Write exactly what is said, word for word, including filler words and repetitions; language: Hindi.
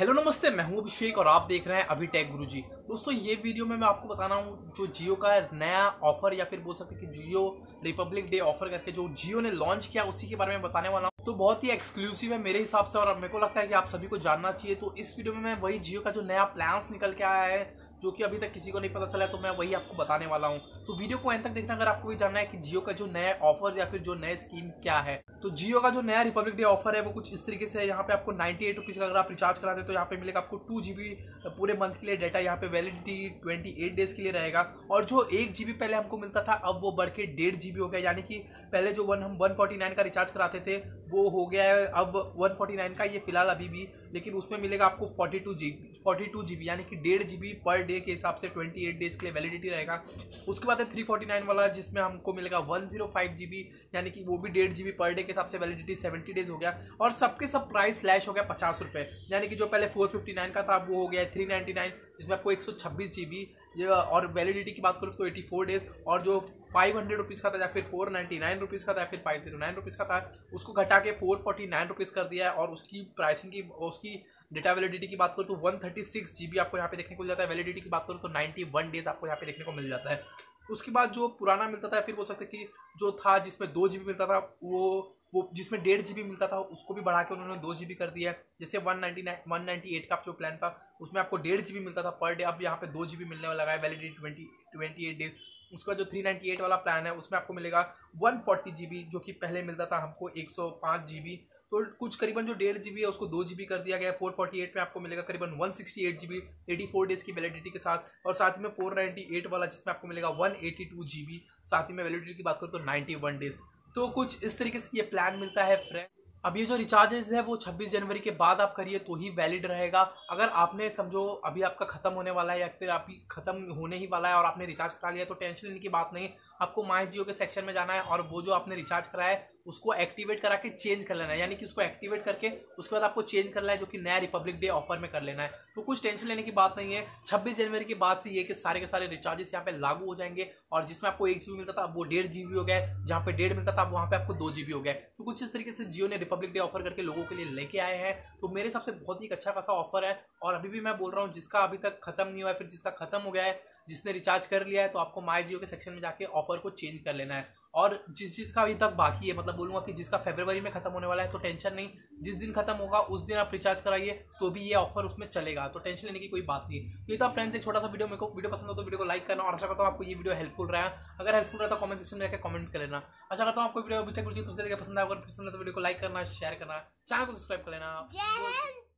हेलो नमस्ते, मैं हूं अभिषेक और आप देख रहे हैं अभी टेक गुरुजी। दोस्तों, ये वीडियो में मैं आपको बताना हूं जो जियो का नया ऑफर या फिर बोल सकते हैं कि जियो रिपब्लिक डे ऑफर करके जो जियो ने लॉन्च किया उसी के बारे में बताने वाला हूं। तो बहुत ही एक्सक्लूसिव है मेरे हिसाब से और मेरे को लगता है कि आप सभी को जानना चाहिए। तो इस वीडियो में मैं वही जियो का जो नया प्लान्स निकल के आया है जो कि अभी तक किसी को नहीं पता चला है, तो मैं वही आपको बताने वाला हूं। तो वीडियो को एंड तक देखना अगर आपको भी जानना है कि जियो का जो नया ऑफर या फिर जो नए स्कीम क्या है। तो जियो का जो नया रिपब्लिक डे ऑफर है वो कुछ इस तरीके से है। यहाँ पे आपको नाइन्टी एट रुपीज का अगर आप रिचार्ज कराते हैं तो यहाँ पे मिलेगा आपको टू जीबी पूरे मंथ के लिए डाटा। यहाँ पे वैलिडिटी ट्वेंटी एट डेज के लिए रहेगा और जो एक जीबी पहले हमको मिलता था अब वो बढ़ के डेढ़ जीबी हो गया। यानी कि पहले जो वन हम वन फोर्टी नाइन का रिचार्ज कराते थे वो हो गया है अब वन फोर्टी नाइन का, ये फिलहाल अभी भी, लेकिन उसमें मिलेगा आपको forty two GB forty two GB यानी कि डेढ़ जीबी पर डे के हिसाब से ट्वेंटी एट डेज के लिए वैलिडिटी रहेगा। उसके बाद है थ्री फोर्टी नाइन वाला जिसमें हमको मिलेगा वन जीरो फाइव जीबी यानी कि वो भी डेढ़ जीबी पर डे के हिसाब से वैलिडिटी सेवेंटी डेज हो गया। और सबके सब प्राइस स्लैश हो गया पचास रुपये, यानी कि जो पहले फोर फिफ्टी नाइन का था वो हो गया थ्री नाइन्टी नाइन जिसमें आपको एक सौ छब्बीस जीबी और वैलिडिटी की बात करूँ तो एटी फोर डेज। और जो फाइव हंड्रेड रुपीज़ का था या फिर फोर नाइन्टी नाइन रुपीज़ का था या फिर फाइव जीरो नाइन रुपीज़ का था उसको घटा के फोर फोर्टी नाइन रुपीज़ कर दिया है। और उसकी प्राइसिंग की उसकी डेटा वैलिडिटी की बात करूँ तो वन थर्टी सिक्स जीबी आपको यहाँ पे देखने को मिल जाता है। वैलिडिटी की बात करूँ तो नाइन्टी वन डेज आपको यहाँ पे देखने को मिल जाता है। उसके बाद जो पुराना मिलता था फिर बोल सकते कि जो था जिसमें दो जीबी मिलता था वो वो जिसमें डेढ़ जीबी मिलता था उसको भी बढ़ा के उन्होंने दो जीबी कर दिया है। जैसे one ninety nine one ninety eight का जो प्लान था उसमें आपको डेढ़ जीबी मिलता था पर डे, अब यहाँ पे दो जीबी मिलने वाला है validity twenty twenty eight days. उसके बाद जो थ्री नाइन्टी एट वाला प्लान है उसमें आपको मिलेगा वन फोर्टी जीबी जो कि पहले मिलता था हमको एक सौ पाँच जीबी। तो कुछ करीबन जो डेढ़ जीबी है उसको दो जीबी कर दिया गया। फोर फोर्टी एट में आपको मिलेगा करीबन one sixty eight GB eighty four days की वैलिडिटी के साथ। और साथ ही में फोर नाइन्टी एट वाला जिसमें आपको मिलेगा वन एटी टू जीबी, साथ ही में वैलिडिटी की बात करूँ तो नाइन्टी वन डेज। तो कुछ इस तरीके से ये प्लान मिलता है फ्रेंड। अब ये जो रिचार्जेज है वो छब्बीस जनवरी के बाद आप करिए तो ही वैलिड रहेगा। अगर आपने समझो अभी आपका खत्म होने वाला है या फिर आपकी खत्म होने ही वाला है और आपने रिचार्ज करा लिया तो टेंशन लेने की बात नहीं। आपको माई जियो के सेक्शन में जाना है और वो जो आपने रिचार्ज कराया है उसको एक्टिवेट करा के चेंज कर लेना है, यानी कि उसको एक्टिवेट करके उसके बाद आपको चेंज करना है जो कि नया रिपब्लिक डे ऑफर में कर लेना है। तो कुछ टेंशन लेने की बात नहीं है। छब्बीस जनवरी के बाद से ये कि सारे के सारे रिचार्जेस यहाँ पे लागू हो जाएंगे और जिसमें आपको एक जीबी मिलता था वो डेढ़ जीबी हो गया, जहाँ पे डेढ़ मिलता था वहाँ पे आपको दो जीबी हो गया। तो कुछ इस तरीके से जियो ने रिपब्लिक डे ऑफर करके लोगों के लिए लेके आए हैं। तो मेरे हिसाब से बहुत ही अच्छा खासा ऑफर है और अभी भी मैं बोल रहा हूँ जिसका अभी तक खत्म नहीं हुआ है फिर जिसका खत्म हो गया है, जिसने रिचार्ज कर लिया है तो आपको माई जियो के सेक्शन में जाके ऑफर को चेंज कर लेना है। और जिस चीज़ का अभी तक बाकी है, मतलब बोलूँगा कि जिसका फरवरी में खत्म होने वाला है तो टेंशन नहीं, जिस दिन खत्म होगा उस दिन आप रिचार्ज कराइए तो भी ये ऑफर उसमें चलेगा, तो टेंशन लेने की कोई बात नहीं। ये था फ्रेंड्स एक छोटा सा वीडियो। मेरे को वीडियो पसंद हो तो वीडियो को लाइक करना और आशा करता हूँ आपको ये वीडियो हेल्पफुल रहा है। अगर हेल्पफुल रहा तो कमेंट सेक्शन में जाकर कमेंट कर लेना। आशा करता हूँ आपको वीडियो अभी तक कुछ दूसरे जगह पसंद आया, अगर पसंद है तो वीडियो को लाइक करना, शेयर करना, चैनल को सब्सक्राइब कर लेना।